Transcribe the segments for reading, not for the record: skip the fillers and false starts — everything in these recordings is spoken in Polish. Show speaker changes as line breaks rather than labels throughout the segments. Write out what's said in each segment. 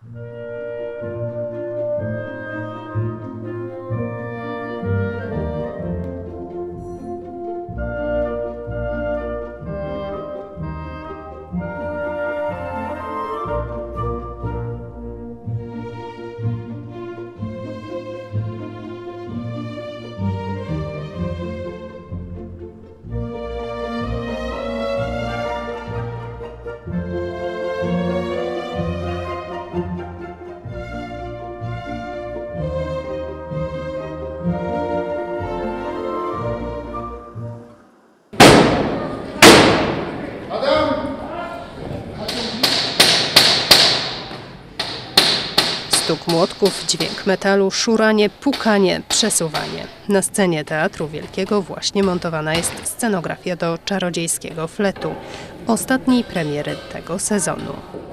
Stuk młotków, dźwięk metalu, szuranie, pukanie, przesuwanie. Na scenie Teatru Wielkiego właśnie montowana jest scenografia do Czarodziejskiego Fletu, ostatniej premiery tego sezonu.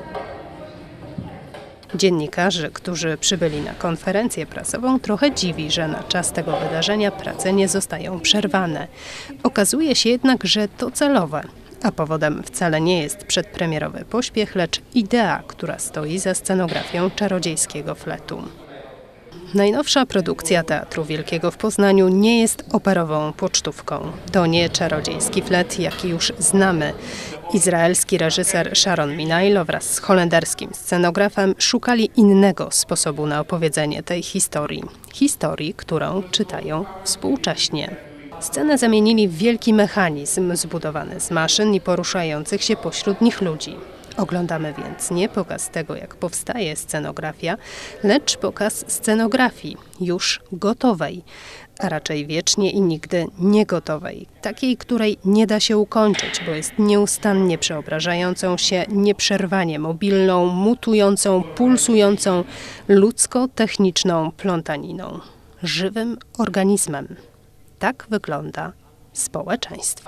Dziennikarzy, którzy przybyli na konferencję prasową, trochę dziwi, że na czas tego wydarzenia prace nie zostają przerwane. Okazuje się jednak, że to celowe. A powodem wcale nie jest przedpremierowy pośpiech, lecz idea, która stoi za scenografią Czarodziejskiego Fletu. Najnowsza produkcja Teatru Wielkiego w Poznaniu nie jest operową pocztówką. To nie Czarodziejski Flet, jaki już znamy. Izraelski reżyser Sharon Minailo wraz z holenderskim scenografem szukali innego sposobu na opowiedzenie tej historii. Historii, którą czytają współcześnie. Scenę zamienili w wielki mechanizm zbudowany z maszyn i poruszających się pośród nich ludzi. Oglądamy więc nie pokaz tego, jak powstaje scenografia, lecz pokaz scenografii, już gotowej, a raczej wiecznie i nigdy niegotowej. Takiej, której nie da się ukończyć, bo jest nieustannie przeobrażającą się, nieprzerwanie mobilną, mutującą, pulsującą, ludzko-techniczną plątaniną. Żywym organizmem. Tak wygląda społeczeństwo.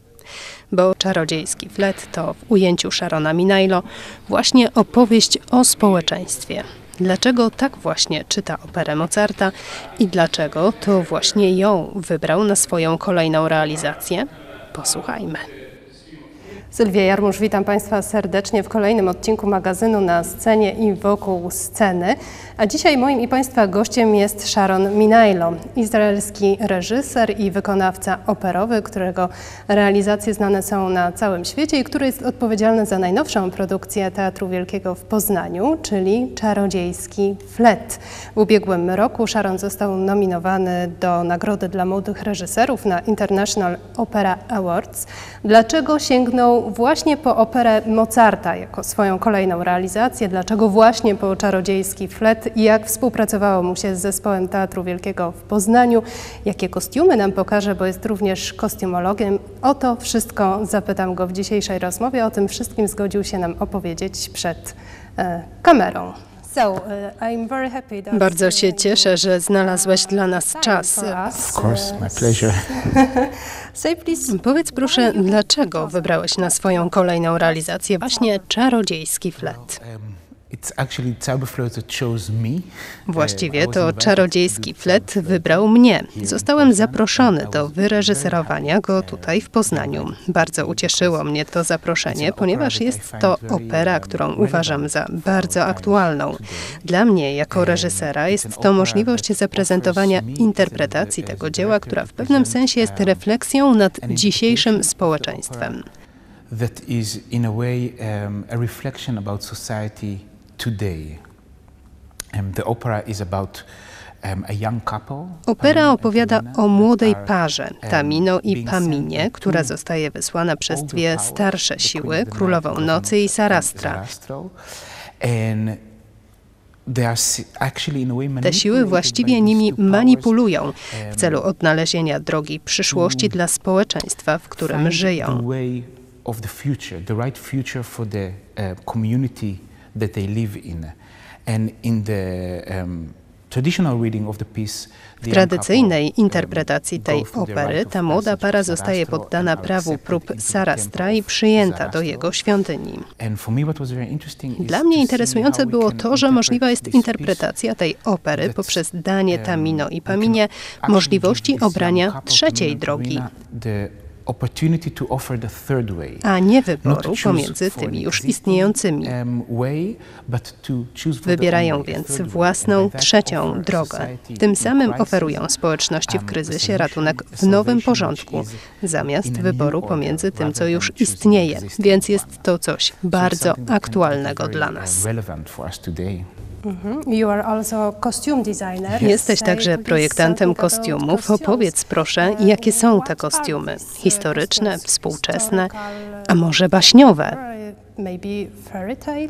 Bo Czarodziejski Flet to w ujęciu Sharona Minailo właśnie opowieść o społeczeństwie. Dlaczego tak właśnie czyta operę Mozarta i dlaczego to właśnie ją wybrał na swoją kolejną realizację? Posłuchajmy. Sylwia Jarmusz, witam Państwa serdecznie w kolejnym odcinku magazynu Na scenie i wokół sceny. A dzisiaj moim i Państwa gościem jest Sharon Minailo, izraelski reżyser i wykonawca operowy, którego realizacje znane są na całym świecie i który jest odpowiedzialny za najnowszą produkcję Teatru Wielkiego w Poznaniu, czyli Czarodziejski Flet. W ubiegłym roku Sharon został nominowany do Nagrody dla Młodych Reżyserów na International Opera Awards. Dlaczego sięgnął właśnie po operę Mozarta jako swoją kolejną realizację? Dlaczego właśnie po Czarodziejski Flet i jak współpracowało mu się z zespołem Teatru Wielkiego w Poznaniu? Jakie kostiumy nam pokaże, bo jest również kostiumologiem? O to wszystko zapytam go w dzisiejszej rozmowie. O tym wszystkim zgodził się nam opowiedzieć przed kamerą. Bardzo się cieszę, że znalazłeś dla nas czas.
Of course, my pleasure.
Powiedz proszę, dlaczego wybrałeś na swoją kolejną realizację właśnie Czarodziejski Flet? Właściwie to Czarodziejski Flet wybrał mnie. Zostałem zaproszony do wyreżyserowania go tutaj w Poznaniu. Bardzo ucieszyło mnie to zaproszenie, ponieważ jest to opera, którą uważam za bardzo aktualną. Dla mnie, jako reżysera, jest to możliwość zaprezentowania interpretacji tego dzieła, która w pewnym sensie jest refleksją nad dzisiejszym społeczeństwem.
That is in a way a reflection about society today. The opera is about a young couple.
Opera opowiada o młodej parze, Tamino i Paminie, która zostaje wysłana przez dwie starsze siły, Królową Nocy i Sarastra. Te siły właściwie nimi manipulują w celu odnalezienia drogi przyszłości dla społeczeństwa, w którym żyją.
Of the future, the right future for the community that they live in. And in the traditional reading of the piece,
w tradycyjnej interpretacji tej opery ta młoda para zostaje poddana prawu prób Sarastra i przyjęta do jego świątyni. Dla mnie interesujące było to, że możliwa jest interpretacja tej opery poprzez danie Tamino i Paminie możliwości obrania trzeciej drogi.
opportunity to offer the third way.
a nie
Not to
wyboru
choose
pomiędzy
for an
tymi już
existing,
istniejącymi.
way, but to choose for the
Wybierają
own way, a
więc
third way.
własną,
And by that
trzecią
offer
drogę.
society
Tym
in
samym
crisis,
oferują społeczności w
the
kryzysie
solution,
ratunek
the
w nowym
salvation,
porządku,
which is
zamiast
in a new
wyboru
order,
pomiędzy tym, co
rather
już
than choosing
istnieje.
the existing
Więc
one.
jest to coś
So it's
bardzo
something that can be
aktualnego
very,
dla nas.
relevant for us today.
You are also costume designer.
Jesteś
Say
także
please
projektantem
something about
kostiumów.
costumes.
Opowiedz proszę, jakie są te kostiumy? Historyczne, współczesne, a może baśniowe?
Maybe fairy tale?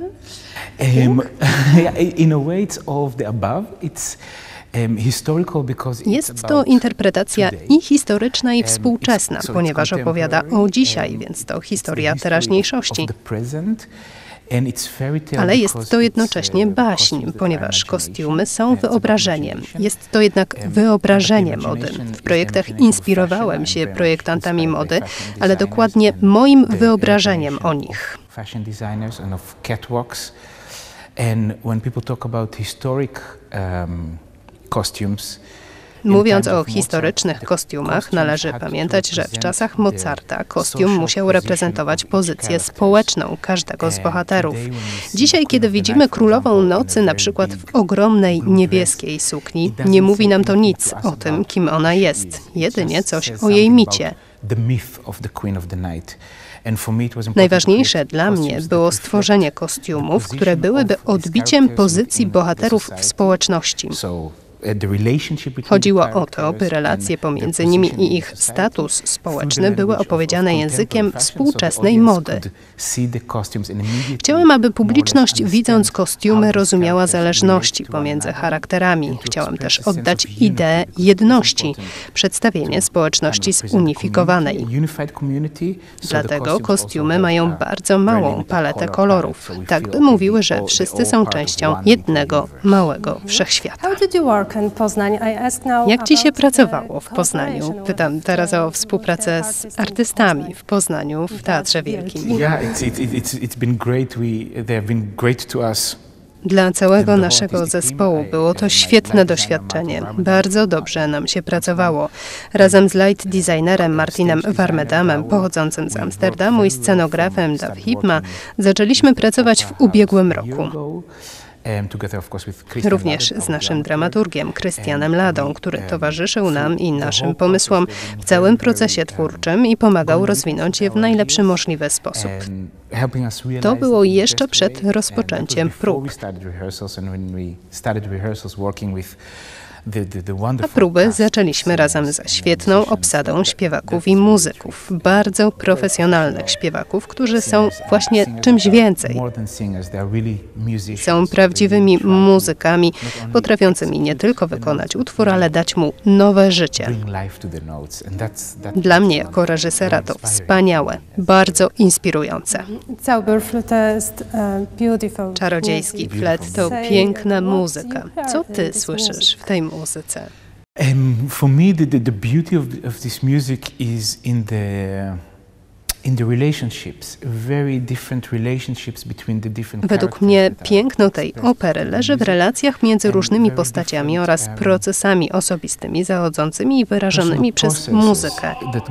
Yeah, in a way it's all of the above. It's historical because it's
Jest to
about
interpretacja
today.
i historyczna, i współczesna,
So it's
ponieważ opowiada o
contemporary,
dzisiaj, więc to
it's
historia
the history
teraźniejszości.
of the present, and it's fairy tale
Ale jest
because
to
it's,
jednocześnie baśń,
costumes that
ponieważ
are
kostiumy
imagination,
są
and it's about
wyobrażeniem.
imagination.
Jest to jednak wyobrażenie mody.
Imagination is
W projektach
the imagination of
inspirowałem
fashion.
się
I'm very
projektantami
inspired by
mody,
fashion
ale
designers
dokładnie
and
moim
the
wyobrażeniem o
imagination
nich.
of fashion designers and of catwalks. And when people talk about historic costumes,
Mówiąc o historycznych kostiumach, należy pamiętać, że w czasach Mozarta kostium musiał reprezentować pozycję społeczną każdego z bohaterów. Dzisiaj, kiedy widzimy Królową Nocy na przykład w ogromnej niebieskiej sukni, nie mówi nam to nic o tym, kim ona jest, jedynie coś o jej micie. Najważniejsze dla mnie było stworzenie kostiumów, które byłyby odbiciem pozycji bohaterów w społeczności. Chodziło o to, by relacje pomiędzy nimi i ich status społeczny były opowiedziane językiem współczesnej mody. Chciałem, aby publiczność, widząc kostiumy, rozumiała zależności pomiędzy charakterami. Chciałem też oddać ideę jedności, przedstawienie społeczności zunifikowanej. Dlatego kostiumy mają bardzo małą paletę kolorów, tak by mówiły, że wszyscy są częścią jednego małego wszechświata. Jak ci się pracowało w Poznaniu? Pytam teraz o współpracę z artystami w Poznaniu w Teatrze Wielkim.
It's been great. They have been great to us.
Dla całego naszego zespołu było to świetne doświadczenie. Bardzo dobrze nam się pracowało. Razem z light designerem Martinem Warmedamem, pochodzącym z Amsterdamu, i scenografem Dav Hipma zaczęliśmy pracować w ubiegłym roku. Również z naszym dramaturgiem Krystianem Ladą, który towarzyszył nam i naszym pomysłom w całym procesie twórczym i pomagał rozwinąć je w najlepszy możliwy sposób. To było jeszcze przed rozpoczęciem prób. A próby zaczęliśmy razem ze świetną obsadą śpiewaków i muzyków, bardzo profesjonalnych śpiewaków, którzy są właśnie czymś więcej. Są prawdziwymi muzykami, potrafiącymi nie tylko wykonać utwór, ale dać mu nowe życie. Dla mnie jako reżysera to wspaniałe, bardzo inspirujące. Czarodziejski flet to piękna muzyka. Co ty słyszysz w tej muzyce?
For me, the beauty of this music is in the relationships, very different relationships between the different.
Według mnie piękno tej opery leży w relacjach między różnymi postaciami oraz procesami osobistymi zachodzącymi i wyrażonymi przez muzykę.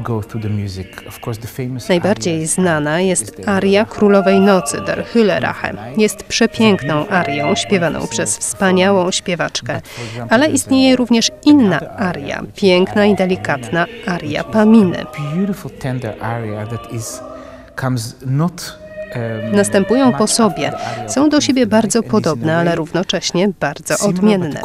Najbardziej znana jest aria Królowej Nocy, Der Hüllerache. Jest przepiękną arią śpiewaną przez wspaniałą śpiewaczkę, ale istnieje również inna aria, piękna i delikatna aria Paminy. Następują po sobie. Są do siebie bardzo podobne, ale równocześnie bardzo odmienne.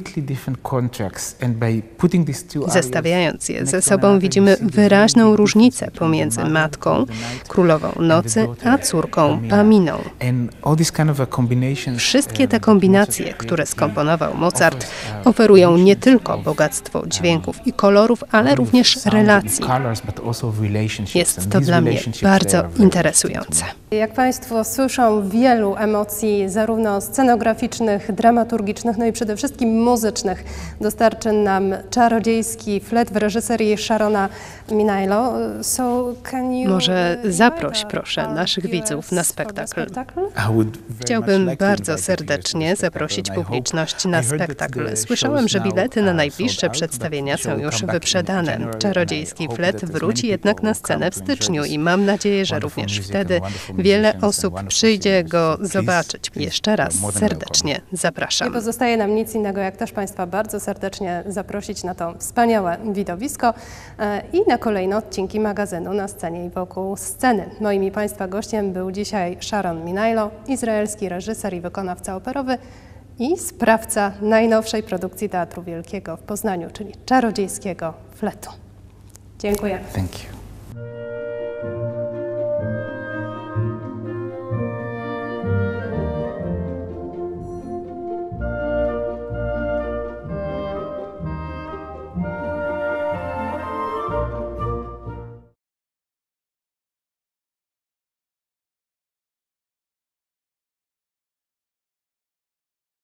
Zestawiając je ze sobą, widzimy wyraźną różnicę pomiędzy matką, Królową Nocy, a córką Paminą. Wszystkie te kombinacje, które skomponował Mozart, oferują nie tylko bogactwo dźwięków i kolorów, ale również relacji. Jest to dla mnie bardzo interesujące.
Jak Państwo słyszą, wielu emocji, zarówno scenograficznych, dramaturgicznych, no i przede wszystkim muzycznych, dostarczy nam czarodziejski flet w reżyserii Sharona Minailo.
Może zaproś proszę naszych widzów na spektakl. Chciałbym bardzo serdecznie zaprosić publiczność na spektakl. Słyszałem, że bilety na najbliższe przedstawienia są już wyprzedane. Czarodziejski flet wróci jednak na scenę w styczniu i mam nadzieję, że również wtedy wiele osób przyjdzie go zobaczyć. Jeszcze raz serdecznie
Nie
zapraszam.
pozostaje nam nic innego, jak też Państwa bardzo serdecznie zaprosić na to wspaniałe widowisko i na kolejne odcinki magazynu Na scenie i wokół sceny. Moim i Państwa gościem był dzisiaj Sharon Minailo, izraelski reżyser i wykonawca operowy i sprawca najnowszej produkcji Teatru Wielkiego w Poznaniu, czyli Czarodziejskiego Fletu. Dziękuję.
Thank you.